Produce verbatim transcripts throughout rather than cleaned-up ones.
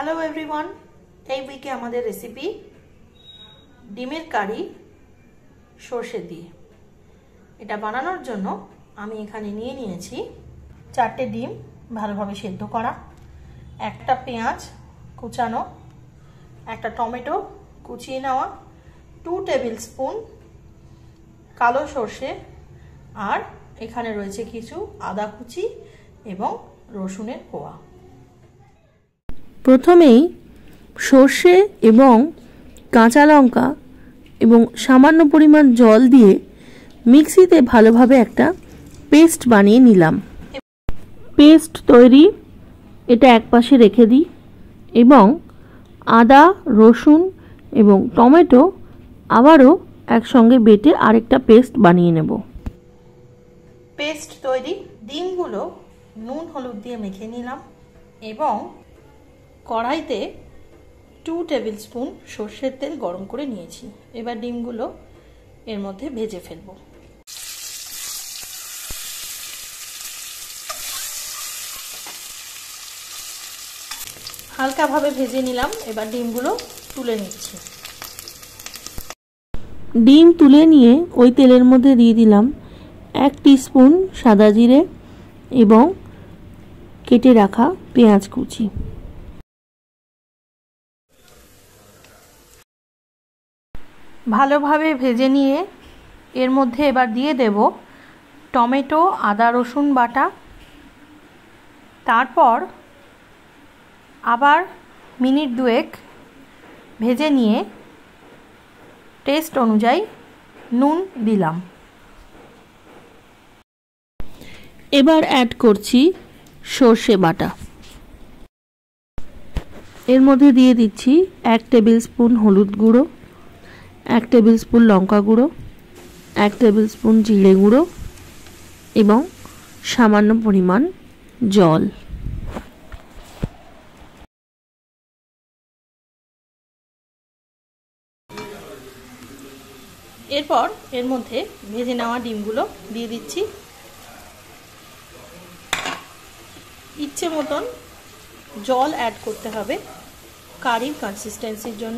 Hello everyone এই উইকে আমাদের রেসিপি ডিমের কারি সরষে দিয়ে। এটা বানানোর জন্য আমি এখানে নিয়ে নিয়েছি চারটে ডিম ভালোভাবে সেদ্ধ করা, একটা পেঁয়াজ কুচানো, একটা টমেটো কুচিয়ে নেওয়া, টু টেবিল স্পুন কালো সরষে, আর এখানে রয়েছে কিছু আদা কুচি এবং রসুনের কোয়া। প্রথমেই সর্ষে এবং কাঁচা লঙ্কা এবং সামান্য পরিমাণ জল দিয়ে মিক্সিতে ভালোভাবে একটা পেস্ট বানিয়ে নিলাম। পেস্ট তৈরি, এটা একপাশে রেখে দিই এবং আদা রসুন এবং টমেটো আবারও একসঙ্গে বেটে আরেকটা পেস্ট বানিয়ে নেব। পেস্ট তৈরি, ডিমগুলো নুন হলুদ দিয়ে মেখে নিলাম এবং কড়াইতে টু টেবিল স্পুন সর্ষের তেল গরম করে নিয়েছি। এবার ডিমগুলো এর মধ্যে ভেজে ফেলব। হালকাভাবে ভেজে নিলাম, এবার ডিমগুলো তুলে নিচ্ছি। ডিম তুলে নিয়ে ওই তেলের মধ্যে দিয়ে দিলাম এক টিস্পুন সাদা জিরে এবং কেটে রাখা পেঁয়াজ কুচি। ভালোভাবে ভেজে নিয়ে এর মধ্যে এবার দিয়ে দেব টমেটো আদা রসুন বাটা। তারপর আবার মিনিট দুয়েক ভেজে নিয়ে টেস্ট অনুযায়ী নুন দিলাম। এবার অ্যাড করছি সর্ষে বাটা। এর মধ্যে দিয়ে দিচ্ছি এক টেবিল স্পুন হলুদ গুঁড়ো, এক টেবিল স্পুন লঙ্কা গুঁড়ো, এক টেবিল স্পুন জিরে গুঁড়ো এবং সামান্য পরিমাণ জল। এরপর এর মধ্যে ভেজে নেওয়া ডিমগুলো দিয়ে দিচ্ছি। ইচ্ছে মতন জল অ্যাড করতে হবে কারির কনসিস্টেন্সির জন্য।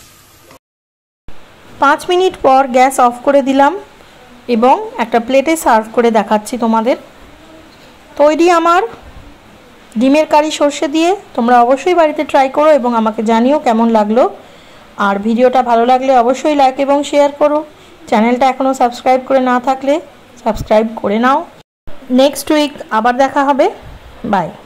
পাঁচ মিনিট পর গ্যাস অফ করে দিলাম এবং একটা প্লেটে সার্ভ করে দেখাচ্ছি তোমাদের। তৈরি আমার ডিমের কারি সর্ষে দিয়ে। তোমরা অবশ্যই বাড়িতে ট্রাই করো এবং আমাকে জানিও কেমন লাগলো। আর ভিডিওটা ভালো লাগলে অবশ্যই লাইক এবং শেয়ার করো। চ্যানেলটা এখনও সাবস্ক্রাইব করে না থাকলে সাবস্ক্রাইব করে নাও। নেক্সট উইক আবার দেখা হবে। বাই।